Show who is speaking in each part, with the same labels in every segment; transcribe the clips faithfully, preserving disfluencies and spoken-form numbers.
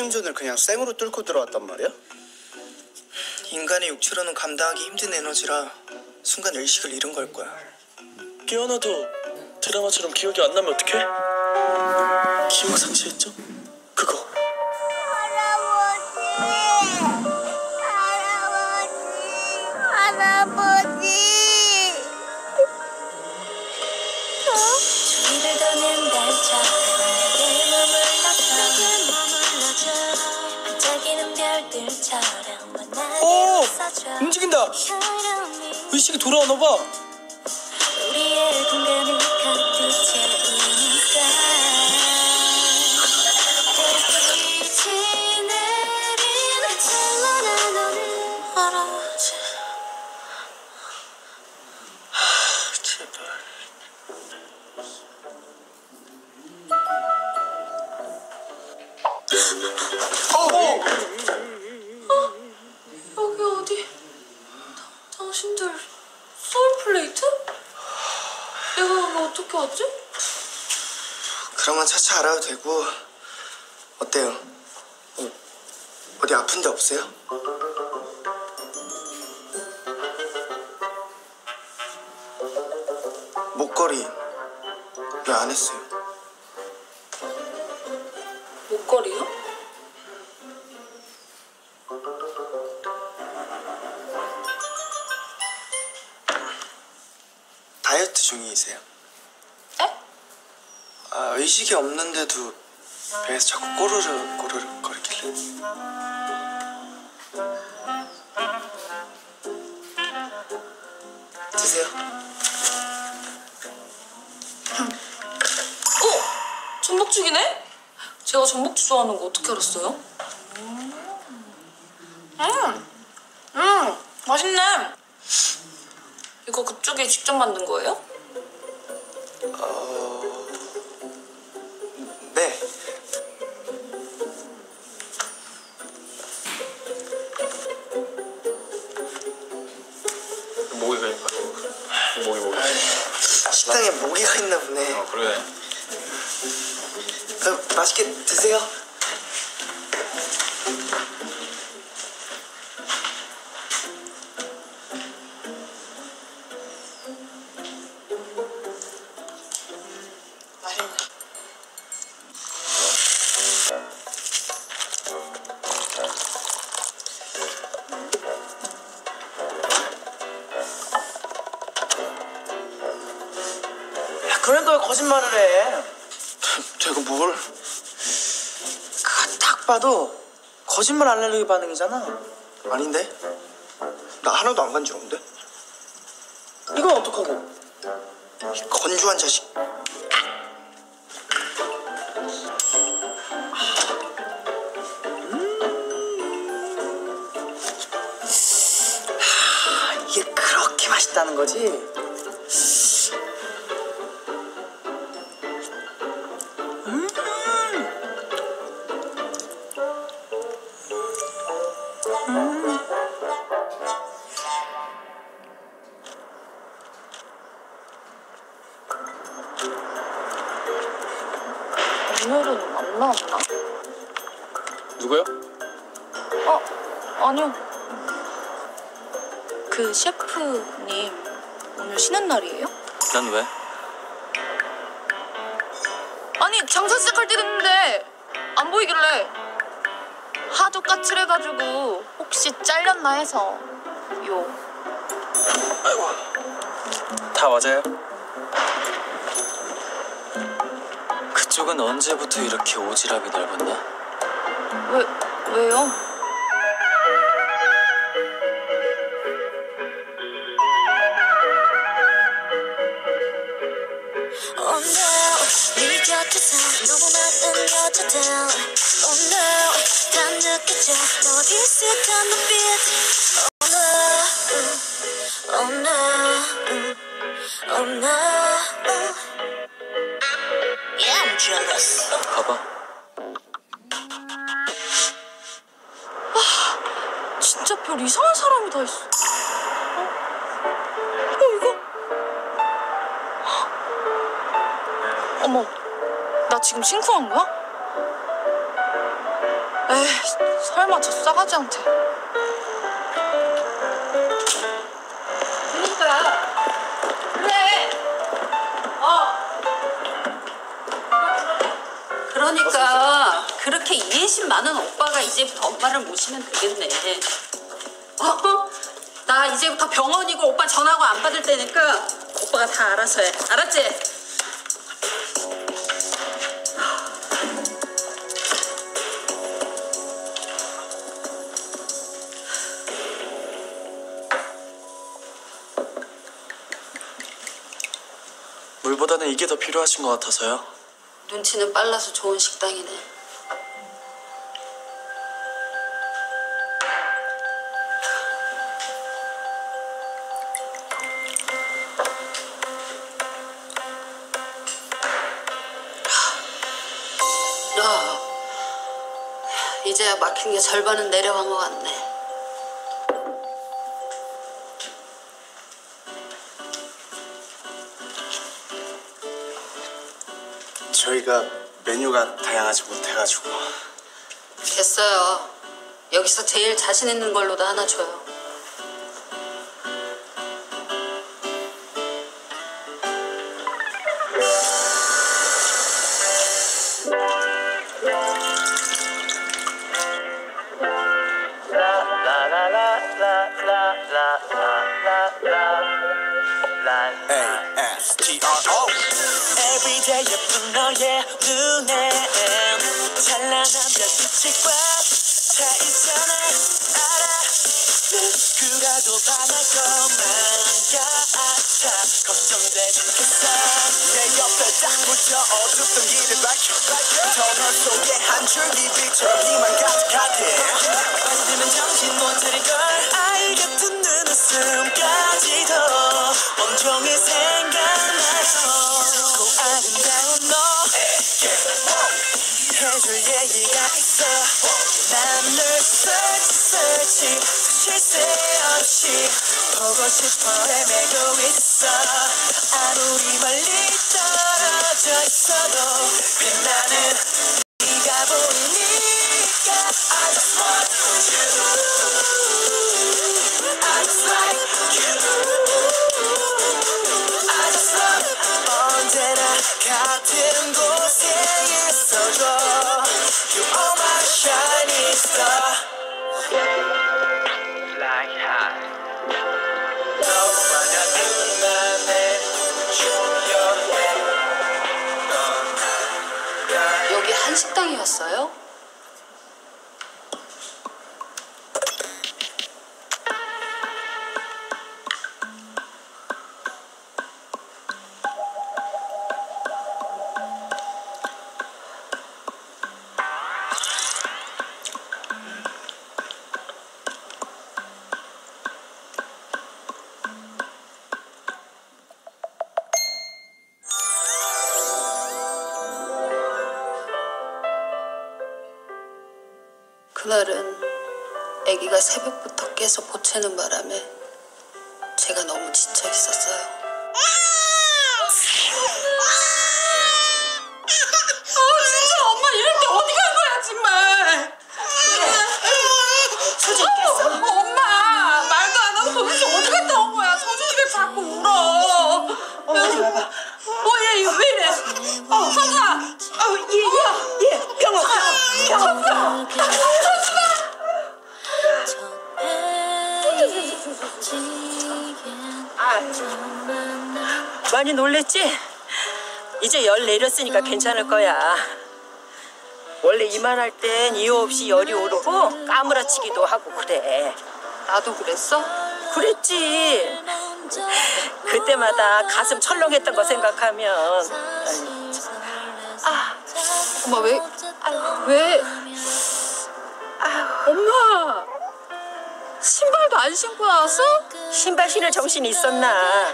Speaker 1: 생존을 그냥 생으로 뚫고 들어왔단 말이야?
Speaker 2: 인간의 육체로는 감당하기 힘든 에너지라 순간 의식을 잃은 걸 거야.
Speaker 3: 깨어나도 드라마처럼 기억이 안 나면 어떡해? 기억 상실했죠? 그거.
Speaker 4: 할아버지, 할아버지, 할아버지.
Speaker 5: 주위를 도는 달처럼 내게 머물러줘 반짝이는 별들처럼
Speaker 2: 오!
Speaker 5: 만나게
Speaker 2: 움직인다! 의식이 돌아오나 봐.
Speaker 5: 우리의 공간을 가득 채우니까 빛이 내리는 찬란한 오늘 할아버지
Speaker 2: 아, 제발.
Speaker 5: 어? 여기 어디? 당신들 소울플레이트? 내가 여기 어떻게 왔지?
Speaker 2: 그러면 차차 알아도 되고. 어때요? 어, 어디 아픈 데 없어요? 목걸이 왜 안 했어요?
Speaker 5: 목걸이요?
Speaker 2: 다이어트 중이세요?
Speaker 5: 에?
Speaker 2: 아, 의식이 없는데도 배에서 자꾸 꼬르르 꼬르르 거리길래. 드세요.
Speaker 5: 어? 전복죽이네? 제가 전복죽 좋아하는 거 어떻게 알았어요? 음, 음, 음 맛있네. 이거 그쪽이 직접 만든 거예요?
Speaker 2: 어... 네.
Speaker 6: 모기가 있나? 모기 모기.
Speaker 2: 식당에 모기가 있나 보네.
Speaker 6: 어 그래.
Speaker 2: 그럼 맛있게 드세요.
Speaker 5: 맛있네.
Speaker 2: 야, 그러니까 왜 거짓말을 해? 제가 뭘? 그거 딱 봐도 거짓말 알레르기 반응이잖아. 아닌데? 나 하나도 안 간지러운데? 이건 어떡하고? 이 건조한 자식. 하, 이게 그렇게 맛있다는 거지?
Speaker 5: 오늘은 안 나왔나?
Speaker 6: 누구요?
Speaker 5: 어, 아니요. 그 셰프님 오늘 쉬는 날이에요?
Speaker 6: 난 왜?
Speaker 5: 아니 장사 시작할 때 됐는데 안 보이길래 하도 까칠해가지고 혹시 잘렸나 해서 요.
Speaker 6: 다 맞아요. 그쪽은 언제부터 이렇게 오지랖이 넓었나?
Speaker 5: 왜, 왜요?
Speaker 4: Oh no, 네 곁에서 너무 많은 여자들. Oh no, 다 느껴져 너와 비슷한 눈빛. Oh no, oh no, oh no. Yeah, I'm jealous.
Speaker 6: 봐봐.
Speaker 5: 진짜 별 이상한 사람이 다 있어. 어? 어, 이거? 어머, 나 지금 심쿵한 거야? 에이, 설마 저 싸가지한테. 그니까. 그래. 어.
Speaker 7: 그러니까 그렇게 이해심 많은 오빠가 이제부터 엄마를 모시면 되겠네. 어? 나 이제부터 병원이고 오빠 전화고 안 받을 테니까 오빠가 다 알아서 해. 알았지?
Speaker 3: 물보다는 이게 더 필요하신 것 같아서요.
Speaker 7: 눈치는 빨라서 좋은 식당이네. 야, 이제야 막힌 게 절반은 내려간 것 같네.
Speaker 1: 저희가 메뉴가 다양하지 못해가지고.
Speaker 7: 됐어요. 여기서 제일 자신 있는 걸로도 하나 줘요.
Speaker 3: Everyday 예쁜 너의 눈에 찬란한 별빛이 꽉 차 있잖아. 알아 누구라도 반할 것만 같아. 걱정되지 않겠어. 내 옆에 딱 붙어 어둡던 길을 밝혀 터널 속에 한 줄기 빛처럼 희망 가득하게. 만들면 정신 못 차릴걸. 아이 같은 눈웃음까지도 온종일 생각나요. 아름다운 너에게 해줄 얘기가 있어. 난 늘 search search 쉴 새 없이 보고 싶어 헤매고 있어. 아무리 멀리 떨어져 있어도 빛나는 네가 보이니까 I just want you. I just like you. I just love 언제나 같은 곳에 있어줘. You are my shining star. Fly high. 너와 나 둘만의 조명해.
Speaker 7: 여기 한식당이었어요? 그날은 아기가 새벽부터 깨서 보채는 바람에 제가 너무 지쳐 있었어요. 아 진짜 엄마 이럴 때 어디 간 거야 정말.
Speaker 5: 서준이 깼어?
Speaker 7: 어, 엄마 말도 안 하고 도대체 어디 갔다 온 거야. 서준이가 자꾸 울어.
Speaker 5: 어, 어디 봐봐.
Speaker 7: 어얘 이거 왜 이래. 어 서준아.
Speaker 5: 어, 얘, 얘, 얘, 병원 가. 병원 가.
Speaker 8: 많이 놀랬지? 이제 열 내렸으니까 괜찮을 거야. 원래 이만할 땐 이유 없이 열이 오르고 까무라치기도 하고 그래.
Speaker 7: 나도 그랬어?
Speaker 8: 그랬지. 그때마다 가슴 철렁했던 거 생각하면
Speaker 7: 아 엄마 왜? 아유, 왜? 아유, 엄마 신발도 안 신고 나왔어?
Speaker 8: 신발 신을 정신이 있었나?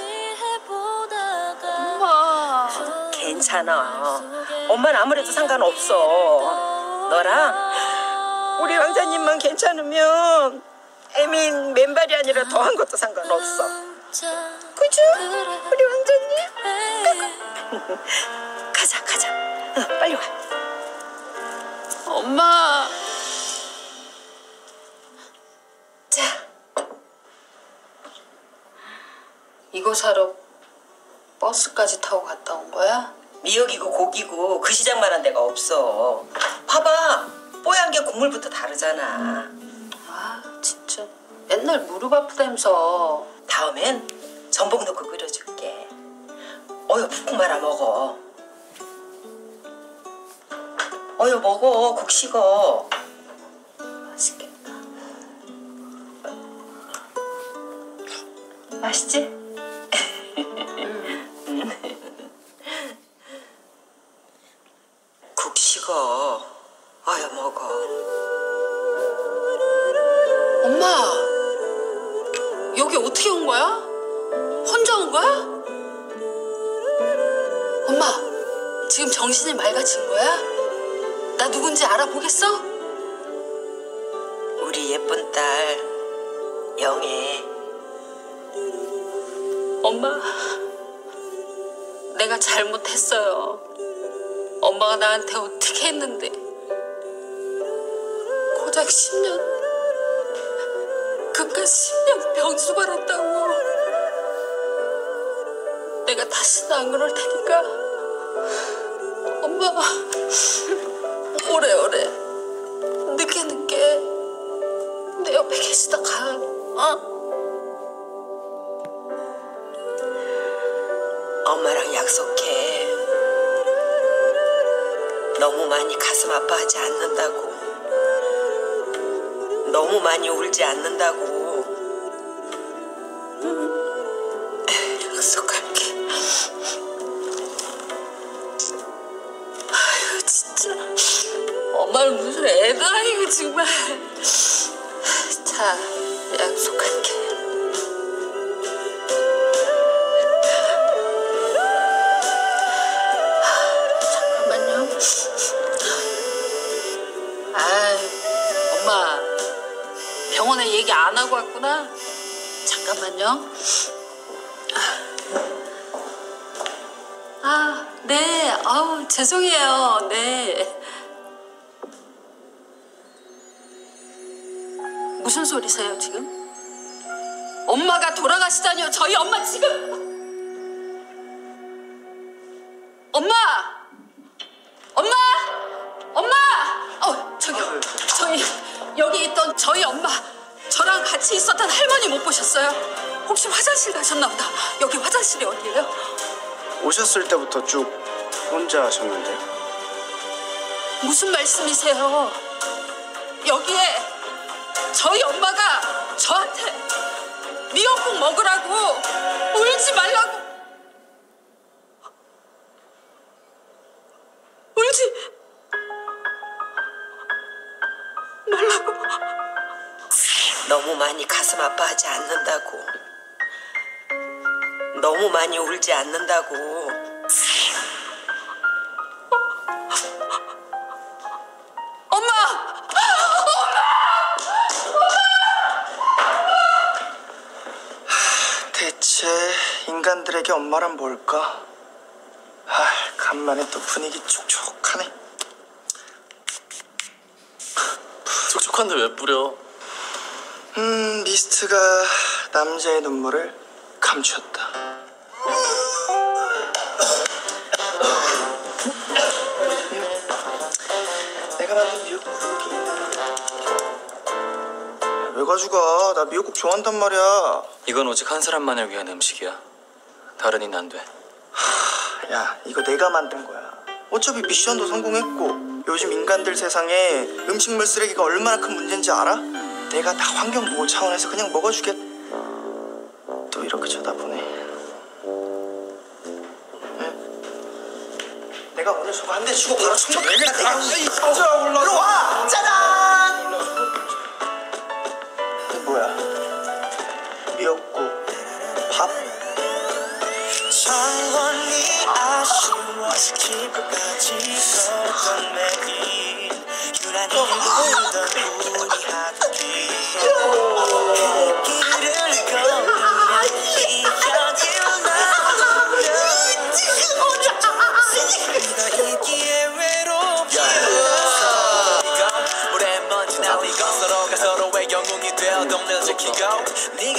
Speaker 7: 엄마
Speaker 8: 괜찮아. 엄마는 아무래도 상관없어. 너랑 우리 왕자님만 괜찮으면 애민 맨발이 아니라 더한 것도 상관없어. 그죠? 우리 왕자님? 가자 가자. 어, 빨리 와.
Speaker 7: 엄마.
Speaker 8: 자,
Speaker 7: 이거 사러 버스까지 타고 갔다 온 거야?
Speaker 8: 미역이고 고기고 그 시장만한 데가 없어. 봐봐, 뽀얀 게 국물부터 다르잖아.
Speaker 7: 아 진짜 맨날 무릎 아프다면서.
Speaker 8: 다음엔 전복 넣고 끓여줄게. 어여 푹 말아 먹어. 어여 먹어, 국 식어.
Speaker 7: 맛있겠다.
Speaker 8: 맛있지? 국 식어. 어여 먹어.
Speaker 7: 엄마 여기 어떻게 온 거야? 혼자 온 거야? 엄마 지금 정신이 맑아진 거야? 나 누군지 알아보겠어?
Speaker 8: 우리 예쁜 딸 영애.
Speaker 7: 엄마 내가 잘못했어요. 엄마가 나한테 어떻게 했는데 고작 십 년 그깟 십 년 병수 받았다고. 내가 다시는 안 그럴 테니까 엄마 오래오래 늦게 늦게 내 옆에 계시다 가. 어?
Speaker 8: 엄마랑 약속해. 너무 많이 가슴 아파하지 않는다고. 너무 많이 울지 않는다고.
Speaker 7: 약속할게. 아유 진짜 엄마는 무슨 애다 이거 정말. 자 약속할게. 잠깐만요. 아 엄마 병원에 얘기 안 하고 왔구나. 잠깐만요. 아, 네. 아우, 죄송해요. 네. 무슨 소리세요, 지금? 엄마가 돌아가시다니요. 저희 엄마 지금 엄마! 엄마! 엄마! 어, 저기요. 저희 여기 있던 저희 엄마 저랑 같이 있었던 할머니 못 보셨어요? 혹시 화장실 가셨나 보다. 여기 화장실이 어디예요?
Speaker 1: 오셨을 때부터 쭉 혼자 하셨는데요.
Speaker 7: 무슨 말씀이세요? 여기에 저희 엄마가 저한테 미역국 먹으라고 울지 말라고 울지 말라고.
Speaker 8: 너무 많이 가슴 아파하지 않는다고. 너무 많이 울지 않는다고.
Speaker 7: 엄마!
Speaker 2: 대체 인간들에게 엄마란 뭘까? 아, 간만에 또 분위기 촉촉하네.
Speaker 6: 촉촉한데 왜 뿌려?
Speaker 2: 음, 미스트가 남자의 눈물을 감췄다. 내가 만든 미역국이 왜 가져가? 나 미역국 좋아한단 말이야.
Speaker 6: 이건 오직 한 사람만을 위한 음식이야. 다른 이는 안 돼.
Speaker 2: 야, 이거 내가 만든 거야. 어차피 미션도 성공했고 요즘 인간들 세상에 음식물 쓰레기가 얼마나 큰 문제인지 알아? 내가 다 환경보호 차원에서 그냥 먹어주겠... 또 이렇게 쳐다보네. 응? 내가 오늘 저거 한 대 주고 바로冲왜 그래? 내가 진짜 올라. 들어와! 짜잔! 이게 뭐야? 미역국, 밥.
Speaker 3: 영원히 아쉬워 집까지 걷던 매일 유난히 울던 우리 학기 그 길을 걸으면 이현일 나오면 너 있기에 외롭게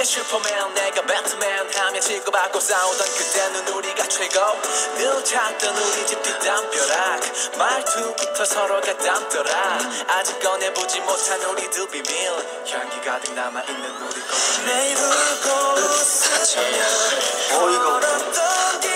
Speaker 3: 네가 슈퍼맨 내가 배트맨 하며 치고받고 싸우던 그때는 우리가 최고 늘 찾던 우리 집 뒷담벼락 말투부터 서로가 닮더라 아직 꺼내보지 못한 우리 두 비밀 향기 가득 남아있는 우리 꽃 매일 울고
Speaker 2: 사천년 어이가 없네.
Speaker 3: 걸었던 길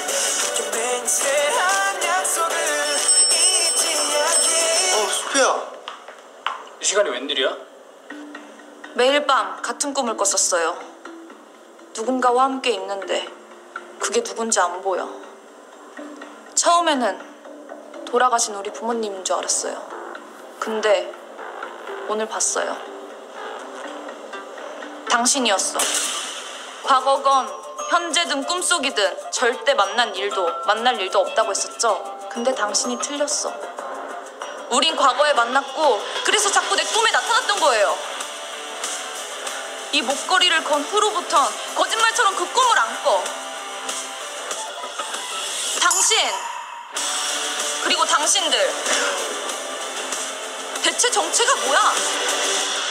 Speaker 3: 맹세한 약속을 잊지 않기
Speaker 2: 어 수피야.
Speaker 6: 이 시간이 웬일이야?
Speaker 5: 매일 밤 같은 꿈을 꿨었어요. 누군가와 함께 있는데 그게 누군지 안 보여. 처음에는 돌아가신 우리 부모님인 줄 알았어요. 근데 오늘 봤어요. 당신이었어. 과거건 현재든 꿈속이든 절대 만난 일도 만날 일도 없다고 했었죠. 근데 당신이 틀렸어. 우린 과거에 만났고 그래서 자꾸 내 꿈에 나타났던 거예요. 이 목걸이를 건 후로부턴 거짓말처럼 그 꿈을 안 꿔. 당신 그리고 당신들 대체 정체가 뭐야?